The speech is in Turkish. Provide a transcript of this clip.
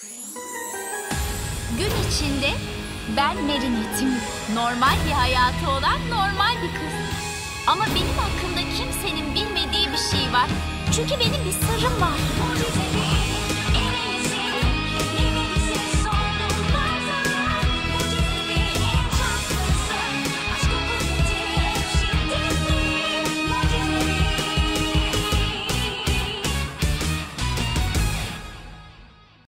Gün içinde ben Marinette'im. Normal bir hayatı olan normal bir kız. Ama benim hakkımda kimsenin bilmediği bir şey var. Çünkü benim bir sırrım var.